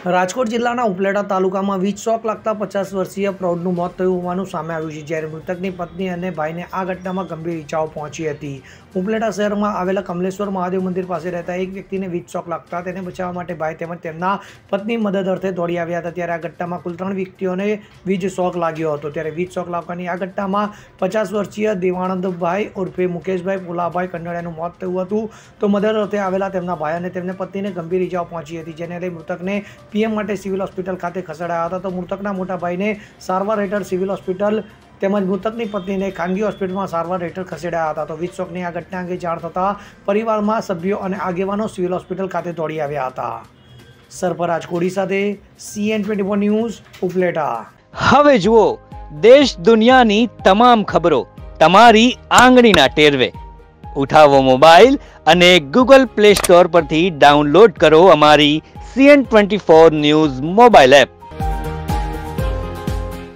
રાજકોટ જિલ્લાના ઉપલેટા તાલુકામાં વીજ શોક લાગતા 50 વર્ષીય પ્રૌઢનું મોત થયું હોવાનું સામે આવ્યું છે, જ્યારે મૃતકની પત્ની અને ભાઈને આ ઘટનામાં ગંભીર ઈજાઓ પહોંચી હતી। ઉપલેટા શહેરમાં આવેલા કમલેશ્વર મહાદેવ મંદિર પાસે રહેતા એક વ્યક્તિને વીજ શોક લાગતા તેને બચાવવા માટે ભાઈ તેમજ તેમના પત્ની મદદ અર્થે દોડી આવ્યા હતા, ત્યારે આ ઘટનામાં કુલ 3 વ્યક્તિઓને વીજ શોક લાગ્યો હતો। ત્યારે વીજ શોક લાગવાની આ ઘટનામાં 50 વર્ષીય દેવાનંદભાઈ ઉર્ફે મુકેશભાઈ પુલાભાઈ કંડળિયાનું મોત થયું હતું, તો મદદ અર્થે આવેલા તેમના ભાઈ અને તેમને પત્નીને ગંભીર ઈજાઓ પહોંચી હતી, જેને લઈ મૃતકને પીએમ માટે સિવિલ હોસ્પિટલ ખાતે ખસેડાયા હતા। તો મૃતકના મોટા ભાઈને સારવાર હેઠળ સિવિલ હોસ્પિટલ તેમજ મૃતકની પત્નીને ખાનગી હોસ્પિટલમાં સારવાર હેઠળ ખસેડાયા હતા। તો વીજ શોકની આ ઘટના અંગે જાણ થતાં પરિવારમાં સભ્યો અને આગેવાનો સિવિલ હોસ્પિટલ ખાતે દોડી આવ્યા હતા। સરફરાજ કોડી સાથે CN24 ન્યૂઝ ઉપલેટા। હવે જુઓ દેશ દુનિયાની તમામ ખબરો તમારી આંગળીના ટેરવે। ઉઠાવો મોબાઈલ અને Google Play Store પરથી ડાઉનલોડ કરો અમારી CN24 ન્યૂઝ મોબાઈલ એપ।